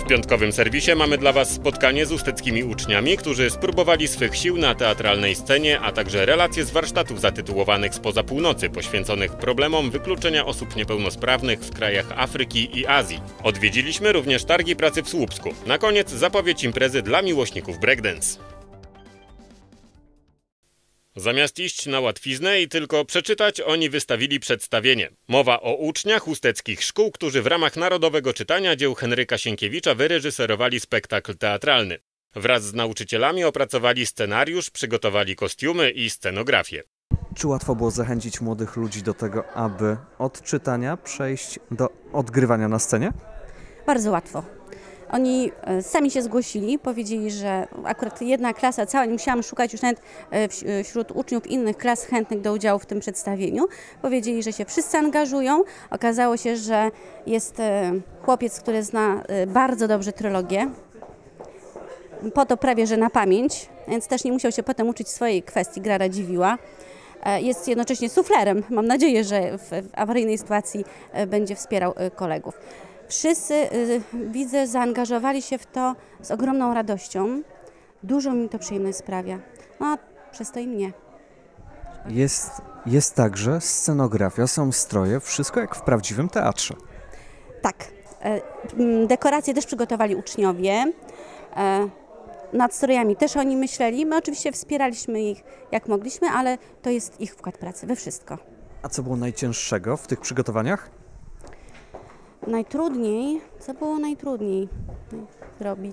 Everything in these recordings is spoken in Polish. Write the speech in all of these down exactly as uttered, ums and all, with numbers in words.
piątkowym serwisie mamy dla Was spotkanie z usteckimi uczniami, którzy spróbowali swych sił na teatralnej scenie, a także relacje z warsztatów zatytułowanych Spoza Północy, poświęconych problemom wykluczenia osób niepełnosprawnych w krajach Afryki i Azji. Odwiedziliśmy również targi pracy w Słupsku. Na koniec zapowiedź imprezy dla miłośników breakdance. Zamiast iść na łatwiznę i tylko przeczytać, oni wystawili przedstawienie. Mowa o uczniach usteckich szkół, którzy w ramach narodowego czytania dzieł Henryka Sienkiewicza wyreżyserowali spektakl teatralny. Wraz z nauczycielami opracowali scenariusz, przygotowali kostiumy i scenografię. Czy łatwo było zachęcić młodych ludzi do tego, aby od czytania przejść do odgrywania na scenie? Bardzo łatwo. Oni sami się zgłosili, powiedzieli, że akurat jedna klasa cała, nie musiałam szukać już nawet wśród uczniów innych klas chętnych do udziału w tym przedstawieniu. Powiedzieli, że się wszyscy angażują. Okazało się, że jest chłopiec, który zna bardzo dobrze trylogię, po to prawie że na pamięć, więc też nie musiał się potem uczyć swojej kwestii, gra Radziwiłła. Jest jednocześnie suflerem. Mam nadzieję, że w awaryjnej sytuacji będzie wspierał kolegów. Wszyscy, y, widzę, zaangażowali się w to z ogromną radością. Dużo mi to przyjemność sprawia. No, a przez to i mnie. Jest, jest także scenografia, są stroje, wszystko jak w prawdziwym teatrze. Tak. Y, dekoracje też przygotowali uczniowie. Y, nad strojami też oni myśleli. My oczywiście wspieraliśmy ich jak mogliśmy, ale to jest ich wkład pracy we wszystko. A co było najcięższego w tych przygotowaniach? Najtrudniej, co było najtrudniej zrobić?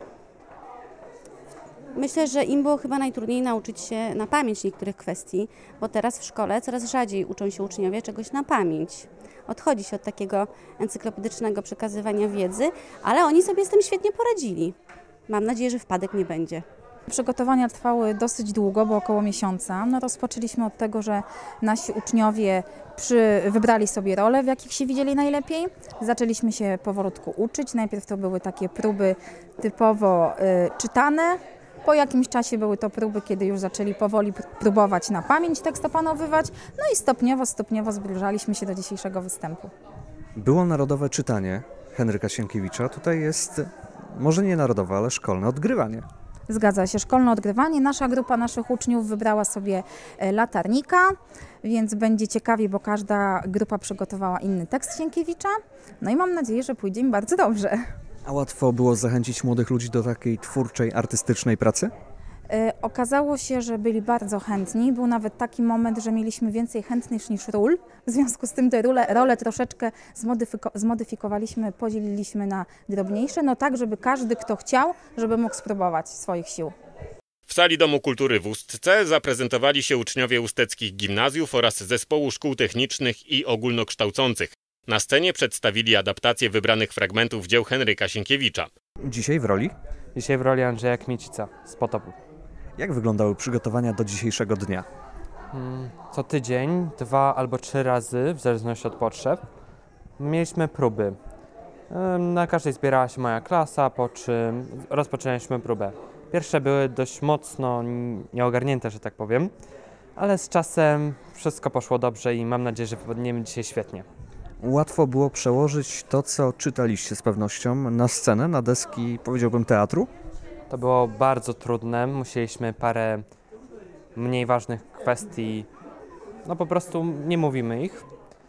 Myślę, że im było chyba najtrudniej nauczyć się na pamięć niektórych kwestii, bo teraz w szkole coraz rzadziej uczą się uczniowie czegoś na pamięć. Odchodzi się od takiego encyklopedycznego przekazywania wiedzy, ale oni sobie z tym świetnie poradzili. Mam nadzieję, że wpadek nie będzie. Przygotowania trwały dosyć długo, bo około miesiąca. No, rozpoczęliśmy od tego, że nasi uczniowie przy, wybrali sobie role, w jakich się widzieli najlepiej. Zaczęliśmy się powolutku uczyć. Najpierw to były takie próby typowo y, czytane. Po jakimś czasie były to próby, kiedy już zaczęli powoli próbować na pamięć tekst opanowywać. No i stopniowo, stopniowo zbliżaliśmy się do dzisiejszego występu. Było narodowe czytanie Henryka Sienkiewicza. Tutaj jest może nie narodowe, ale szkolne odgrywanie. Zgadza się, szkolne odgrywanie. Nasza grupa naszych uczniów wybrała sobie latarnika, więc będzie ciekawie, bo każda grupa przygotowała inny tekst Sienkiewicza. No i mam nadzieję, że pójdzie im bardzo dobrze. A łatwo było zachęcić młodych ludzi do takiej twórczej, artystycznej pracy? Yy, okazało się, że byli bardzo chętni. Był nawet taki moment, że mieliśmy więcej chętnych niż ról. W związku z tym te role, role troszeczkę zmodyfiko- zmodyfikowaliśmy, podzieliliśmy na drobniejsze, no tak, żeby każdy, kto chciał, żeby mógł spróbować swoich sił. W sali Domu Kultury w Ustce zaprezentowali się uczniowie usteckich gimnazjów oraz zespołu szkół technicznych i ogólnokształcących. Na scenie przedstawili adaptację wybranych fragmentów dzieł Henryka Sienkiewicza. Dzisiaj w roli? Dzisiaj w roli Andrzeja Kmiecica z Potopu. Jak wyglądały przygotowania do dzisiejszego dnia? Co tydzień, dwa albo trzy razy, w zależności od potrzeb, mieliśmy próby. Na każdej zbierała się moja klasa, po czym rozpoczęliśmy próbę. Pierwsze były dość mocno nieogarnięte, że tak powiem, ale z czasem wszystko poszło dobrze i mam nadzieję, że wypadniemy dzisiaj świetnie. Łatwo było przełożyć to, co czytaliście z pewnością, na scenę, na deski, powiedziałbym, teatru? To było bardzo trudne, musieliśmy parę mniej ważnych kwestii, no po prostu nie mówimy ich,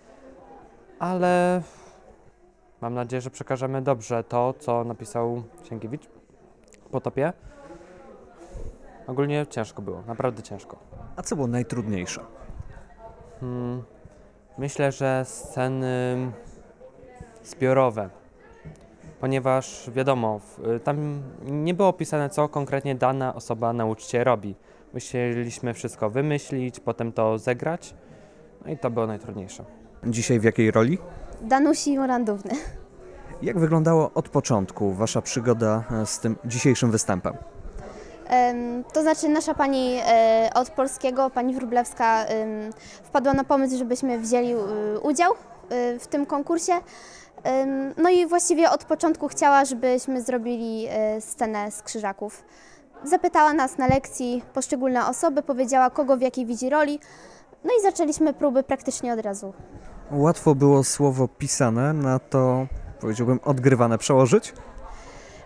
ale mam nadzieję, że przekażemy dobrze to, co napisał Sienkiewicz w Potopie. Ogólnie ciężko było, naprawdę ciężko. A co było najtrudniejsze? Hmm, myślę, że sceny zbiorowe. Ponieważ wiadomo, tam nie było opisane, co konkretnie dana osoba na uczcie robi. Musieliśmy wszystko wymyślić, potem to zegrać, no i to było najtrudniejsze. Dzisiaj w jakiej roli? Danusi Morandówny. Jak wyglądało od początku wasza przygoda z tym dzisiejszym występem? To znaczy nasza pani e, od polskiego, pani Wróblewska, e, wpadła na pomysł, żebyśmy wzięli e, udział e, w tym konkursie. E, no i właściwie od początku chciała, żebyśmy zrobili e, scenę z Krzyżaków. Zapytała nas na lekcji poszczególne osoby, powiedziała, kogo w jakiej widzi roli. No i zaczęliśmy próby praktycznie od razu. Łatwo było słowo pisane na to, powiedziałbym, odgrywane przełożyć?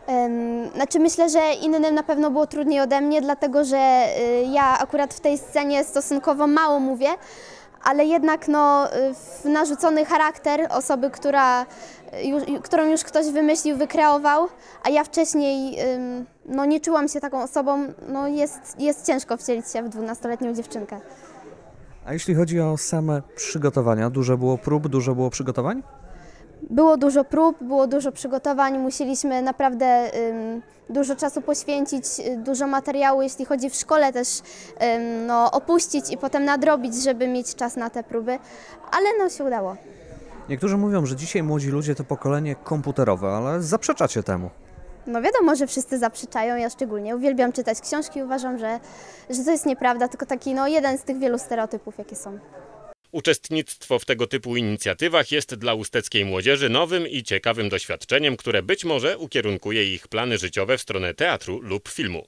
Em, Znaczy myślę, że innym na pewno było trudniej ode mnie, dlatego że y, ja akurat w tej scenie stosunkowo mało mówię, ale jednak no, y, w narzucony charakter osoby, która, y, już, którą już ktoś wymyślił, wykreował, a ja wcześniej ym, no, nie czułam się taką osobą, no, jest, jest ciężko wcielić się w dwunastoletnią dziewczynkę. A jeśli chodzi o same przygotowania, dużo było prób, dużo było przygotowań? Było dużo prób, było dużo przygotowań, musieliśmy naprawdę ym, dużo czasu poświęcić, y, dużo materiału, jeśli chodzi w szkole też ym, no, opuścić i potem nadrobić, żeby mieć czas na te próby, ale no się udało. Niektórzy mówią, że dzisiaj młodzi ludzie to pokolenie komputerowe, ale zaprzeczacie temu. No wiadomo, że wszyscy zaprzeczają, ja szczególnie uwielbiam czytać książki i uważam, że, że to jest nieprawda, tylko taki no, jeden z tych wielu stereotypów, jakie są. Uczestnictwo w tego typu inicjatywach jest dla usteckiej młodzieży nowym i ciekawym doświadczeniem, które być może ukierunkuje ich plany życiowe w stronę teatru lub filmu.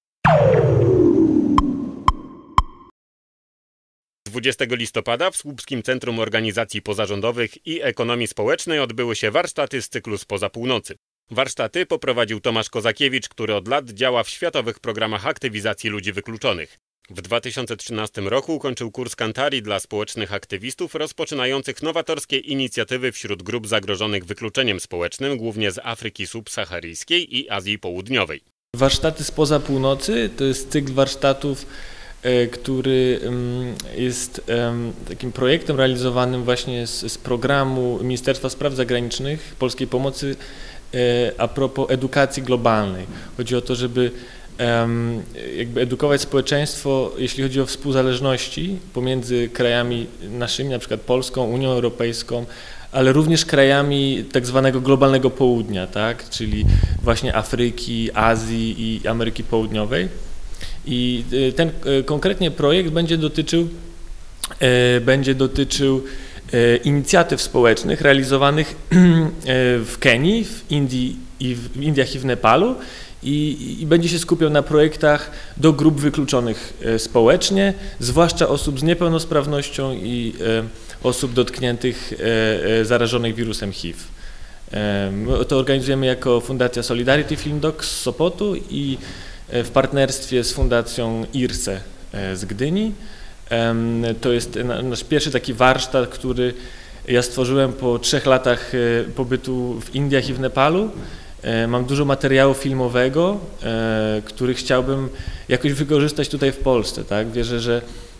dwudziestego listopada w Słupskim Centrum Organizacji Pozarządowych i Ekonomii Społecznej odbyły się warsztaty z cyklu Spoza Północy. Warsztaty poprowadził Tomasz Kozakiewicz, który od lat działa w światowych programach aktywizacji ludzi wykluczonych. W dwa tysiące trzynastym roku ukończył kurs kantarii dla społecznych aktywistów rozpoczynających nowatorskie inicjatywy wśród grup zagrożonych wykluczeniem społecznym, głównie z Afryki subsaharyjskiej i Azji Południowej. Warsztaty Spoza Północy to jest cykl warsztatów, który jest takim projektem realizowanym właśnie z, z programu Ministerstwa Spraw Zagranicznych Polskiej Pomocy a propos edukacji globalnej. Chodzi o to, żeby jakby edukować społeczeństwo, jeśli chodzi o współzależności pomiędzy krajami naszymi, na przykład Polską, Unią Europejską, ale również krajami tak zwanego globalnego południa, tak? Czyli właśnie Afryki, Azji i Ameryki Południowej. I ten konkretnie projekt będzie dotyczył, będzie dotyczył inicjatyw społecznych realizowanych w Kenii, w Indii, i w Indiach i w Nepalu i, i będzie się skupiał na projektach do grup wykluczonych społecznie, zwłaszcza osób z niepełnosprawnością i osób dotkniętych, zarażonych wirusem H I V. My to organizujemy jako Fundacja Solidarity Film Docs z Sopotu i w partnerstwie z Fundacją I R S E z Gdyni. To jest nasz pierwszy taki warsztat, który ja stworzyłem po trzech latach pobytu w Indiach i w Nepalu. Mam dużo materiału filmowego, który chciałbym jakoś wykorzystać tutaj w Polsce. Tak? Wierzę, że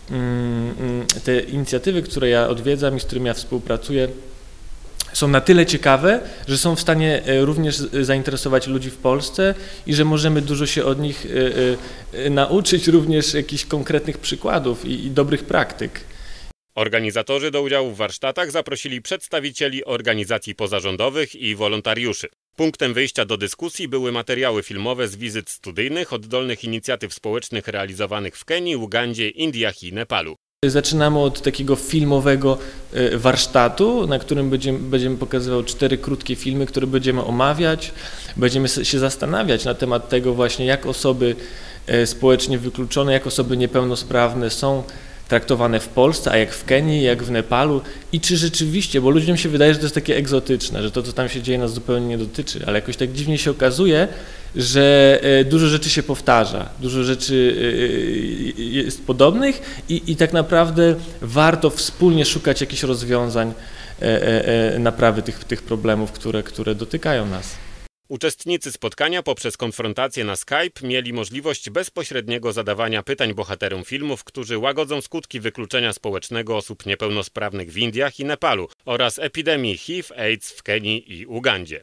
te inicjatywy, które ja odwiedzam i z którymi ja współpracuję, są na tyle ciekawe, że są w stanie również zainteresować ludzi w Polsce i że możemy dużo się od nich nauczyć, również jakichś konkretnych przykładów i, i dobrych praktyk. Organizatorzy do udziału w warsztatach zaprosili przedstawicieli organizacji pozarządowych i wolontariuszy. Punktem wyjścia do dyskusji były materiały filmowe z wizyt studyjnych oddolnych inicjatyw społecznych realizowanych w Kenii, Ugandzie, Indiach i Nepalu. Zaczynamy od takiego filmowego warsztatu, na którym będziemy, będziemy pokazywał cztery krótkie filmy, które będziemy omawiać. Będziemy się zastanawiać na temat tego właśnie, jak osoby społecznie wykluczone, jak osoby niepełnosprawne są traktowane w Polsce, a jak w Kenii, jak w Nepalu i czy rzeczywiście, bo ludziom się wydaje, że to jest takie egzotyczne, że to, co tam się dzieje, nas zupełnie nie dotyczy, ale jakoś tak dziwnie się okazuje, że dużo rzeczy się powtarza, dużo rzeczy jest podobnych i, i tak naprawdę warto wspólnie szukać jakichś rozwiązań naprawy tych, tych problemów, które, które dotykają nas. Uczestnicy spotkania poprzez konfrontację na Skype mieli możliwość bezpośredniego zadawania pytań bohaterom filmów, którzy łagodzą skutki wykluczenia społecznego osób niepełnosprawnych w Indiach i Nepalu oraz epidemii H I V AIDS w Kenii i Ugandzie.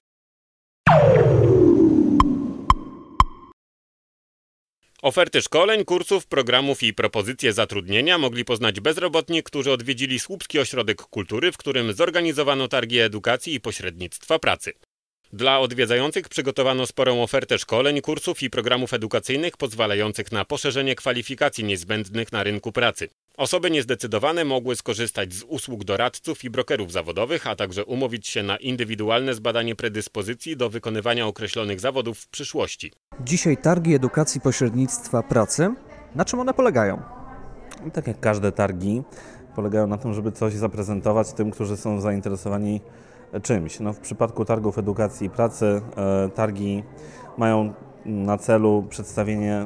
Oferty szkoleń, kursów, programów i propozycje zatrudnienia mogli poznać bezrobotni, którzy odwiedzili Słupski Ośrodek Kultury, w którym zorganizowano targi edukacji i pośrednictwa pracy. Dla odwiedzających przygotowano sporą ofertę szkoleń, kursów i programów edukacyjnych pozwalających na poszerzenie kwalifikacji niezbędnych na rynku pracy. Osoby niezdecydowane mogły skorzystać z usług doradców i brokerów zawodowych, a także umówić się na indywidualne zbadanie predyspozycji do wykonywania określonych zawodów w przyszłości. Dzisiaj targi edukacji pośrednictwa pracy. Na czym one polegają? Tak jak każde targi, polegają na tym, żeby coś zaprezentować tym, którzy są zainteresowani czymś. No, w przypadku targów edukacji i pracy e, targi mają na celu przedstawienie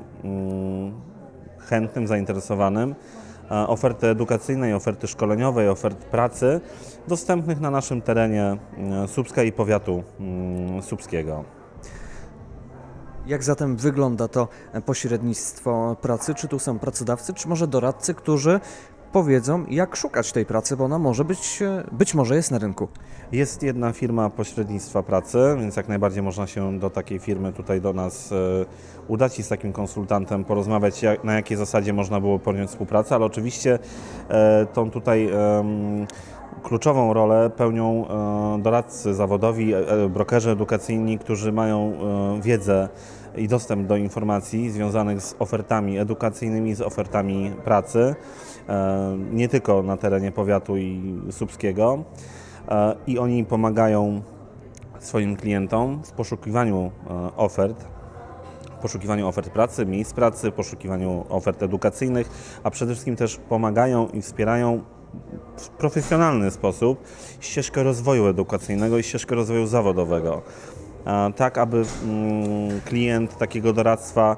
chętnym, zainteresowanym oferty edukacyjnej, oferty szkoleniowej, ofert pracy dostępnych na naszym terenie Słupska i powiatu słupskiego. Jak zatem wygląda to pośrednictwo pracy? Czy tu są pracodawcy, czy może doradcy, którzy powiedzą, jak szukać tej pracy, bo ona może być, być może jest na rynku? Jest jedna firma pośrednictwa pracy, więc jak najbardziej można się do takiej firmy tutaj do nas udać i z takim konsultantem porozmawiać, jak, na jakiej zasadzie można było podjąć współpracę, ale oczywiście tą tutaj kluczową rolę pełnią doradcy zawodowi, brokerzy edukacyjni, którzy mają wiedzę i dostęp do informacji związanych z ofertami edukacyjnymi, z ofertami pracy, nie tylko na terenie powiatu i słupskiego. I oni pomagają swoim klientom w poszukiwaniu ofert, w poszukiwaniu ofert pracy, miejsc pracy, w poszukiwaniu ofert edukacyjnych, a przede wszystkim też pomagają i wspierają w profesjonalny sposób ścieżkę rozwoju edukacyjnego i ścieżkę rozwoju zawodowego, tak aby klient takiego doradztwa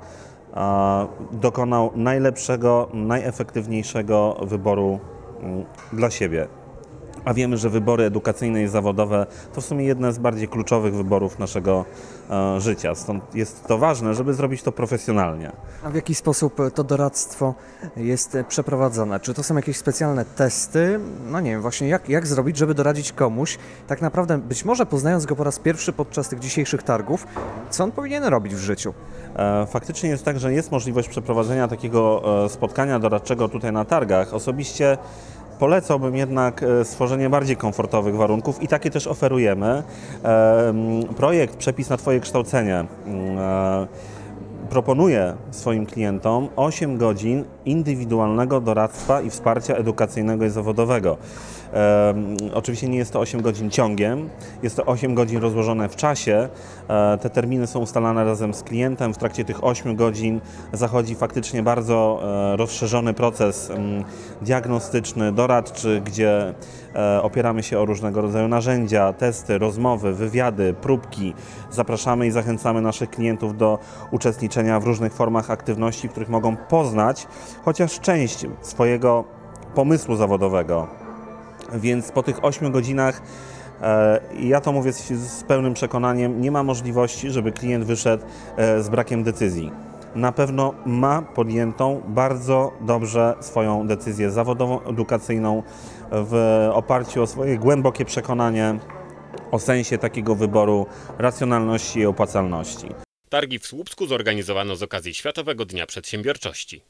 dokonał najlepszego, najefektywniejszego wyboru dla siebie. A wiemy, że wybory edukacyjne i zawodowe to w sumie jedne z bardziej kluczowych wyborów naszego e, życia. Stąd jest to ważne, żeby zrobić to profesjonalnie. A w jaki sposób to doradztwo jest przeprowadzone? Czy to są jakieś specjalne testy? No nie wiem, właśnie jak, jak zrobić, żeby doradzić komuś, tak naprawdę być może poznając go po raz pierwszy podczas tych dzisiejszych targów, co on powinien robić w życiu? E, faktycznie jest tak, że jest możliwość przeprowadzenia takiego e, spotkania doradczego tutaj na targach. Osobiście polecałbym jednak stworzenie bardziej komfortowych warunków i takie też oferujemy. Projekt Przepis na Twoje kształcenie proponuje swoim klientom osiem godzin indywidualnego doradztwa i wsparcia edukacyjnego i zawodowego. E, oczywiście nie jest to osiem godzin ciągiem, jest to osiem godzin rozłożone w czasie. E, te terminy są ustalane razem z klientem. W trakcie tych ośmiu godzin zachodzi faktycznie bardzo e, rozszerzony proces m, diagnostyczny, doradczy, gdzie e, opieramy się o różnego rodzaju narzędzia, testy, rozmowy, wywiady, próbki. Zapraszamy i zachęcamy naszych klientów do uczestniczenia w różnych formach aktywności, w których mogą poznać chociaż część swojego pomysłu zawodowego. Więc po tych ośmiu godzinach, e, ja to mówię z, z pełnym przekonaniem, nie ma możliwości, żeby klient wyszedł e, z brakiem decyzji. Na pewno ma podjętą bardzo dobrze swoją decyzję zawodową, edukacyjną w oparciu o swoje głębokie przekonanie o sensie takiego wyboru, racjonalności i opłacalności. Targi w Słupsku zorganizowano z okazji Światowego Dnia Przedsiębiorczości.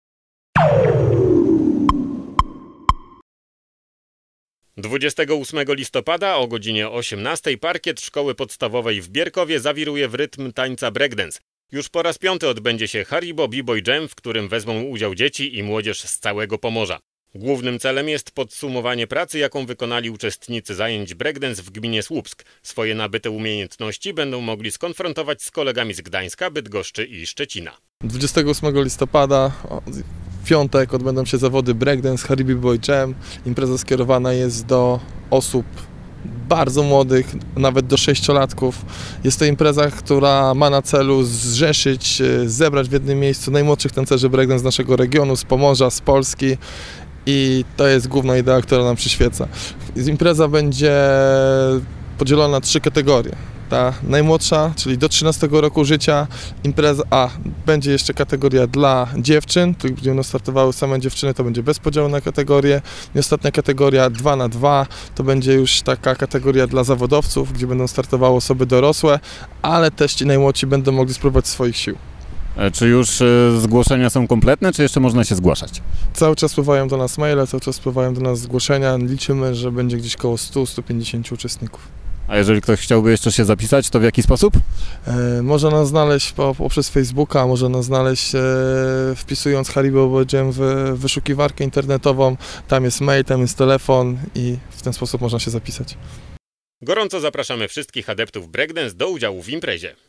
dwudziestego ósmego listopada o godzinie osiemnastej parkiet szkoły podstawowej w Bierkowie zawiruje w rytm tańca breakdance. Już po raz piąty odbędzie się Haribo B-Boy Jam, w którym wezmą udział dzieci i młodzież z całego Pomorza. Głównym celem jest podsumowanie pracy, jaką wykonali uczestnicy zajęć breakdance w gminie Słupsk. Swoje nabyte umiejętności będą mogli skonfrontować z kolegami z Gdańska, Bydgoszczy i Szczecina. dwudziestego ósmego listopada, w piątek, odbędą się zawody breakdance Haribo B-Boy Jam. Impreza skierowana jest do osób bardzo młodych, nawet do sześciolatków. Jest to impreza, która ma na celu zrzeszyć, zebrać w jednym miejscu najmłodszych tancerzy breakdance z naszego regionu, z Pomorza, z Polski. I to jest główna idea, która nam przyświeca. Impreza będzie podzielona na trzy kategorie. Ta najmłodsza, czyli do trzynastego roku życia, impreza A, będzie jeszcze kategoria dla dziewczyn, tu gdzie będą startowały same dziewczyny, to będzie bez podziału na kategorie. I ostatnia kategoria dwa na dwa, to będzie już taka kategoria dla zawodowców, gdzie będą startowały osoby dorosłe, ale też ci najmłodsi będą mogli spróbować swoich sił. Czy już zgłoszenia są kompletne, czy jeszcze można się zgłaszać? Cały czas spływają do nas maile, cały czas spływają do nas zgłoszenia. Liczymy, że będzie gdzieś koło stu do stu pięćdziesięciu uczestników. A jeżeli ktoś chciałby jeszcze się zapisać, to w jaki sposób? E, może nas znaleźć po, poprzez Facebooka, może nas znaleźć e, wpisując Haribo B-Boy Jam w wyszukiwarkę internetową. Tam jest mail, tam jest telefon i w ten sposób można się zapisać. Gorąco zapraszamy wszystkich adeptów breakdance do udziału w imprezie.